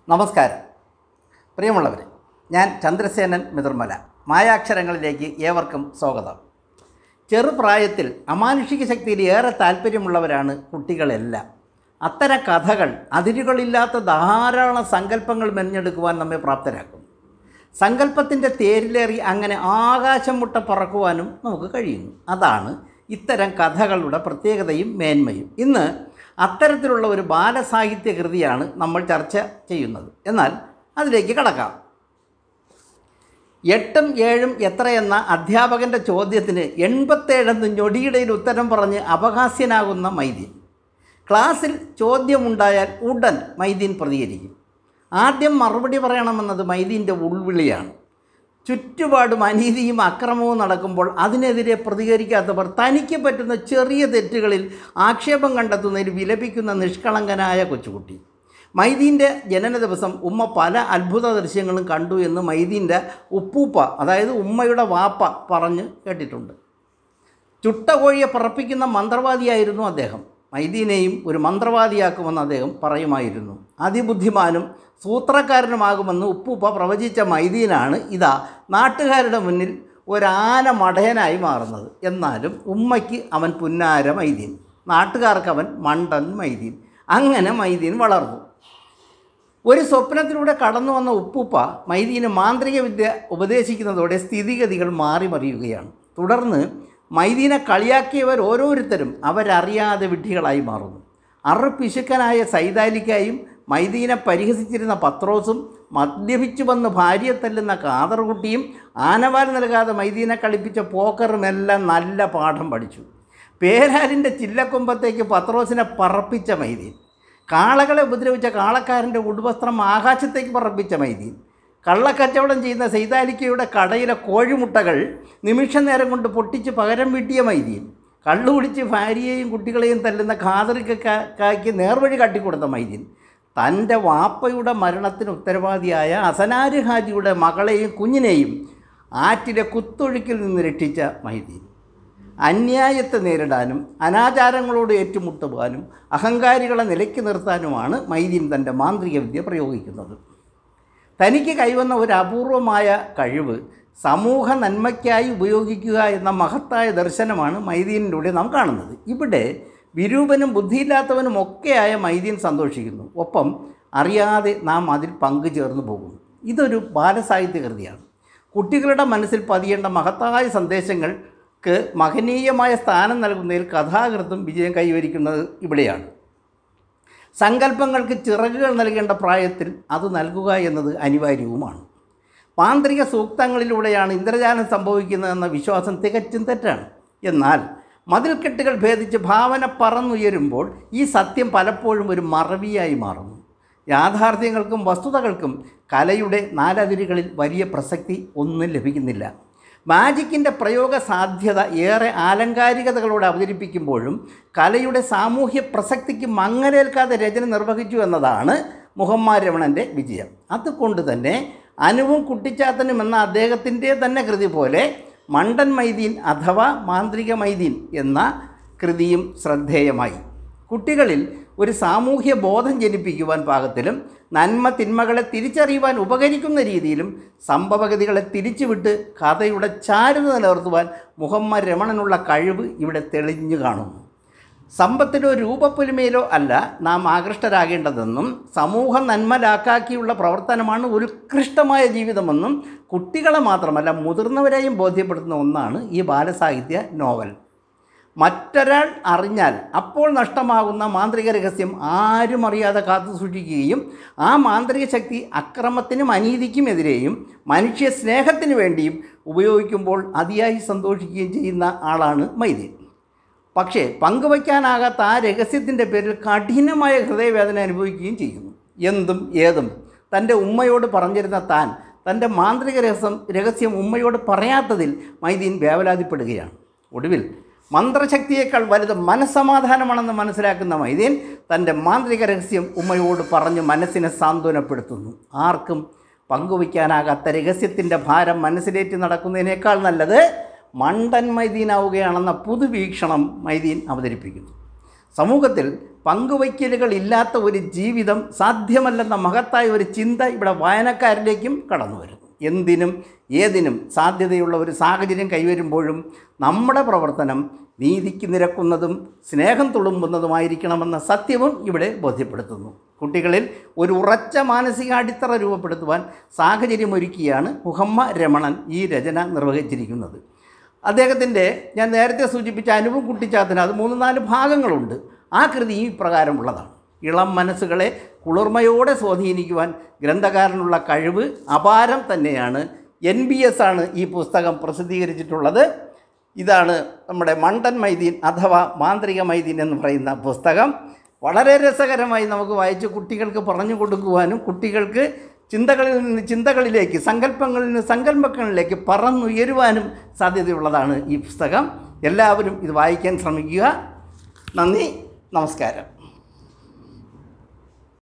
നമസ്കാരം പ്രിയമുള്ളവരെ, ഞാൻ ചന്ദ്രസേനൻ മിതിർമല. മായാക്ഷരങ്ങളിലേക്ക് ഏവർക്കും സ്വാഗതം. ചെറുപ്രായത്തിൽ അമാനുഷിക ശക്തിയിൽ ഏറെ താല്പര്യമുള്ളവരാണ് കുട്ടികളെല്ലാം. അത്തരം കഥകൾ അതിരുകളില്ലാത്ത ധാരാളം സങ്കല്പങ്ങൾ മെനഞ്ഞെടുക്കുവാൻ നമ്മെ പ്രാപ്തരാക്കും. സങ്കല്പത്തിൻ്റെ തേരിലേറി അങ്ങനെ ആകാശം മുട്ട പറക്കുവാനും നമുക്ക് കഴിയുന്നു. അതാണ് ഇത്തരം കഥകളുടെ പ്രത്യേകതയും മേന്മയും. ഇന്ന് അത്തരത്തിലുള്ള ഒരു ബാലസാഹിത്യ കൃതിയാണ് നമ്മൾ ചർച്ച ചെയ്യുന്നത്. എന്നാൽ അതിലേക്ക് കടക്കാം. 8ഉം 7ഉം എത്രയെന്ന അധ്യാപകൻ്റെ ചോദ്യത്തിന് 87 ഞൊടിയിടയിൽ ഉത്തരം പറഞ്ഞ് അപഹാസ്യനാകുന്ന മൈദീൻ. ക്ലാസ്സിൽ ചോദ്യമുണ്ടായാൽ ഉടൻ മൈദീൻ പ്രതികരിക്കും. ആദ്യം മറുപടി പറയണമെന്നത് മൈദീൻ്റെ ഉൾവിളിയാണ്. ചുറ്റുപാടും അനീതിയും അക്രമവും നടക്കുമ്പോൾ അതിനെതിരെ പ്രതികരിക്കാത്തവർ തനിക്ക് പറ്റുന്ന ചെറിയ തെറ്റുകളിൽ ആക്ഷേപം കണ്ടെത്തുന്നതിൽ വിലപിക്കുന്ന നിഷ്കളങ്കനായ കൊച്ചുകുട്ടി. മൈദീൻ്റെ ജനന ദിവസം ഉമ്മ പല അത്ഭുത ദൃശ്യങ്ങളും കണ്ടു എന്ന് മൈദീൻ്റെ ഉപ്പൂപ്പ, അതായത് ഉമ്മയുടെ വാപ്പ, പറഞ്ഞ് കേട്ടിട്ടുണ്ട്. ചുട്ട കോഴിയെ പറപ്പിക്കുന്ന മന്ത്രവാദിയായിരുന്നു അദ്ദേഹം. മൈദീനെയും ഒരു മന്ത്രവാദിയാക്കുമെന്ന് അദ്ദേഹം പറയുമായിരുന്നു. അതിബുദ്ധിമാനും സൂത്രക്കാരനുമാകുമെന്ന് ഉപ്പൂപ്പ പ്രവചിച്ച മൈദീനാണ് ഇതാ നാട്ടുകാരുടെ മുന്നിൽ ഒരാന മടയനായി മാറുന്നത്. എന്നാലും ഉമ്മയ്ക്ക് അവൻ പുന്നാര മൈദീൻ, നാട്ടുകാർക്ക് അവൻ മണ്ടൻ മൈദീൻ. അങ്ങനെ മൈദീൻ വളർന്നു. ഒരു സ്വപ്നത്തിലൂടെ കടന്നു വന്ന ഉപ്പൂപ്പ മൈദീന് മാന്ത്രിക വിദ്യ ഉപദേശിക്കുന്നതോടെ സ്ഥിതിഗതികൾ മാറി മറിയുകയാണ്. തുടർന്ന് മൈദീനെ കളിയാക്കിയവർ ഓരോരുത്തരും അവരറിയാതെ വിഡ്ഢികളായി മാറുന്നു. അറുപിശുക്കനായ സൈതാലിക്കായും മൈദീനെ പരിഹസിച്ചിരുന്ന പത്രോസും മദ്യപിച്ചു വന്ന് ഭാര്യയെ തല്ലുന്ന കാതർകുട്ടിയും ആനവാൽ നൽകാതെ മൈദീനെ കളിപ്പിച്ച പോക്കറുമെല്ലാം നല്ല പാഠം പഠിച്ചു. പേരാലിൻ്റെ ചില്ലക്കൊമ്പത്തേക്ക് പത്രോസിനെ പറപ്പിച്ച മൈദീൻ, കാളകളെ ഉപദ്രവിച്ച കാളക്കാരൻ്റെ ഉടുവസ്ത്രം ആകാശത്തേക്ക് പറപ്പിച്ച മൈദീൻ, കള്ളക്കച്ചവടം ചെയ്യുന്ന സൈതാലിക്കയുടെ കടയിലെ കോഴിമുട്ടകൾ നിമിഷ നേരം കൊണ്ട് പൊട്ടിച്ച് പകരം വീട്ടിയ മൈദീൻ, കള്ളുകുടിച്ച് ഭാര്യയെയും കുട്ടികളെയും തല്ലുന്ന ഖാദറിക്കായ്ക്ക് നേർവഴി കാട്ടിക്കൊടുത്ത മൈദീൻ, തൻ്റെ വാപ്പയുടെ മരണത്തിന് ഉത്തരവാദിയായ അസനാര് ഹാജിയുടെ മകളെയും കുഞ്ഞിനെയും ആറ്റിലെ കുത്തൊഴുക്കിൽ നിന്ന് രക്ഷിച്ച മൈദീൻ, അന്യായത്തെ നേരിടാനും അനാചാരങ്ങളോട് ഏറ്റുമുട്ടുവാനും അഹങ്കാരികളെ നിലയ്ക്ക് നിർത്താനുമാണ് മൈദീൻ തൻ്റെ മാന്ത്രിക വിദ്യ പ്രയോഗിക്കുന്നത്. തനിക്ക് കൈവന്ന ഒരു അപൂർവമായ കഴിവ് സമൂഹ നന്മയ്ക്കായി ഉപയോഗിക്കുക എന്ന മഹത്തായ ദർശനമാണ് മൈദീനിലൂടെ നാം കാണുന്നത്. ഇവിടെ വിരൂപനും ബുദ്ധിയില്ലാത്തവനും ഒക്കെയായ മൈദീൻ സന്തോഷിക്കുന്നു. ഒപ്പം അറിയാതെ നാം അതിൽ പങ്കുചേർന്നു പോകുന്നു. ഇതൊരു ബാലസാഹിത്യ കൃതിയാണ്. കുട്ടികളുടെ മനസ്സിൽ പതിയേണ്ട മഹത്തായ സന്ദേശങ്ങൾക്ക് മഹനീയമായ സ്ഥാനം നൽകുന്നതിൽ കഥാകൃത്തും വിജയം കൈവരിക്കുന്നത് ഇവിടെയാണ്. സങ്കല്പങ്ങൾക്ക് ചിറകുകൾ നൽകേണ്ട പ്രായത്തിൽ അത് നൽകുക എന്നത് അനിവാര്യവുമാണ്. മാന്ത്രിക സൂക്തങ്ങളിലൂടെയാണ് ഇന്ദ്രജാലം സംഭവിക്കുന്നതെന്ന വിശ്വാസം തികച്ചും തെറ്റാണ്. എന്നാൽ മതിൽക്കെട്ടുകൾ ഭേദിച്ച് ഭാവന പറന്നുയരുമ്പോൾ ഈ സത്യം പലപ്പോഴും ഒരു മറവിയായി മാറുന്നു. യാഥാർത്ഥ്യങ്ങൾക്കും വസ്തുതകൾക്കും കലയുടെ നാലതിരുകളിൽ വലിയ പ്രസക്തി ഒന്നും ലഭിക്കുന്നില്ല. മാജിക്കിൻ്റെ പ്രയോഗ സാധ്യത ഏറെ ആലങ്കാരികതകളോടെ അവതരിപ്പിക്കുമ്പോഴും കലയുടെ സാമൂഹ്യ പ്രസക്തിക്ക് മങ്ങലേൽക്കാതെ രചന നിർവഹിച്ചു എന്നതാണ് മരമണൻ്റെ വിജയം. അതുകൊണ്ട് തന്നെ അനുവും കുട്ടിച്ചാത്തനും എന്ന അദ്ദേഹത്തിൻ്റെ തന്നെ കൃതി പോലെ മണ്ടൻ മൈദീൻ അഥവാ മാന്ത്രിക മൈദീൻ എന്ന കൃതിയും ശ്രദ്ധേയമായി. കുട്ടികളിൽ ഒരു സാമൂഹ്യ ബോധം ജനിപ്പിക്കുവാൻ പാകത്തിലും നന്മ തിന്മകളെ തിരിച്ചറിയുവാൻ ഉപകരിക്കുന്ന രീതിയിലും സംഭവഗതികളെ തിരിച്ചുവിട്ട് കഥയുടെ ചാരുത നിലനിർത്തുവാൻ രമണനുള്ള കഴിവ് ഇവിടെ തെളിഞ്ഞു കാണുന്നു. സമ്പത്തിലോ രൂപപ്പൊലിമയിലോ അല്ല നാം ആകൃഷ്ടരാകേണ്ടതെന്നും സമൂഹ നന്മ ലാക്കാക്കിയുള്ള പ്രവർത്തനമാണ് ഉത്കൃഷ്ടമായ ജീവിതമെന്നും കുട്ടികളെ മാത്രമല്ല മുതിർന്നവരെയും ബോധ്യപ്പെടുത്തുന്ന ഒന്നാണ് ഈ ബാലസാഹിത്യ നോവൽ. മറ്റൊരാൾ അറിഞ്ഞാൽ അപ്പോൾ നഷ്ടമാകുന്ന മാന്ത്രിക രഹസ്യം ആരും അറിയാതെ കാത്തു സൂക്ഷിക്കുകയും ആ മാന്ത്രിക ശക്തി അക്രമത്തിനും അനീതിക്കും എതിരെയും മനുഷ്യ സ്നേഹത്തിനു വേണ്ടിയും ഉപയോഗിക്കുമ്പോൾ അതിയായി സന്തോഷിക്കുകയും ചെയ്യുന്ന ആളാണ് മൈദീൻ. പക്ഷേ പങ്കുവയ്ക്കാനാകാത്ത ആ രഹസ്യത്തിൻ്റെ പേരിൽ കഠിനമായ ഹൃദയവേദന അനുഭവിക്കുകയും ചെയ്യുന്നു. എന്തും ഏതും തൻ്റെ ഉമ്മയോട് പറഞ്ഞിരുന്ന താൻ തൻ്റെ മാന്ത്രിക രഹസ്യം ഉമ്മയോട് പറയാത്തതിൽ മൈദീൻ വേവലാതിപ്പെടുകയാണ്. ഒടുവിൽ മന്ത്രശക്തിയേക്കാൾ വലുത് മനസ്സമാധാനമാണെന്ന് മനസ്സിലാക്കുന്ന മൈദീൻ തൻ്റെ മാന്ത്രിക രഹസ്യം ഉമ്മയോട് പറഞ്ഞ് മനസ്സിനെ സാന്ത്വനപ്പെടുത്തുന്നു. ആർക്കും പങ്കുവയ്ക്കാനാകാത്ത രഹസ്യത്തിൻ്റെ ഭാരം മനസ്സിലേറ്റ് നടക്കുന്നതിനേക്കാൾ നല്ലത് മണ്ടൻ മൈദീനാവുകയാണെന്ന പുതുവീക്ഷണം മൈദീൻ അവതരിപ്പിക്കുന്നു. സമൂഹത്തിൽ പങ്കുവയ്ക്കലുകളില്ലാത്ത ഒരു ജീവിതം സാധ്യമല്ലെന്ന മഹത്തായ ഒരു ചിന്ത ഇവിടെ വായനക്കാരിലേക്കും കടന്നു വരുന്നു. എന്തിനും ഏതിനും സാധ്യതയുള്ള ഒരു സാഹചര്യം കൈവരുമ്പോഴും നമ്മുടെ പ്രവർത്തനം നീതിക്ക് നിരക്കുന്നതും സ്നേഹം തുളുമ്പുന്നതുമായിരിക്കണമെന്ന സത്യവും ഇവിടെ ബോധ്യപ്പെടുത്തുന്നു. കുട്ടികളിൽ ഒരു ഉറച്ച മാനസിക അടിത്തറ രൂപപ്പെടുത്തുവാൻ സാഹചര്യമൊരുക്കിയാണ് മരമണൻ ഈ രചന നിർവഹിച്ചിരിക്കുന്നത്. അദ്ദേഹത്തിൻ്റെ ഞാൻ നേരത്തെ സൂചിപ്പിച്ച അനുവും കുട്ടിച്ചാത്തന് അത് 3-4 ഭാഗങ്ങളുണ്ട്. ആ കൃതി ഈ പ്രകാരമുള്ളതാണ്. ഇളം മനസ്സുകളെ കുളിർമയോടെ സ്വാധീനിക്കുവാൻ ഗ്രന്ഥകാരനുള്ള കഴിവ് അപാരം തന്നെയാണ്. NBS ആണ് ഈ പുസ്തകം പ്രസിദ്ധീകരിച്ചിട്ടുള്ളത്. ഇതാണ് നമ്മുടെ മണ്ടൻ മൈദീൻ അഥവാ മാന്ത്രിക മൈദീൻ എന്ന് പറയുന്ന പുസ്തകം. വളരെ രസകരമായി നമുക്ക് വായിച്ച് കുട്ടികൾക്ക് പറഞ്ഞു കൊടുക്കുവാനും കുട്ടികൾക്ക് ചിന്തകളിൽ നിന്ന് ചിന്തകളിലേക്ക്, സങ്കല്പങ്ങളിൽ നിന്ന് സങ്കല്പങ്ങളിലേക്ക് പറന്നുയരുവാനും സാധ്യതയുള്ളതാണ് ഈ പുസ്തകം. എല്ലാവരും ഇത് വായിക്കാൻ ശ്രമിക്കുക. നന്ദി, നമസ്കാരം.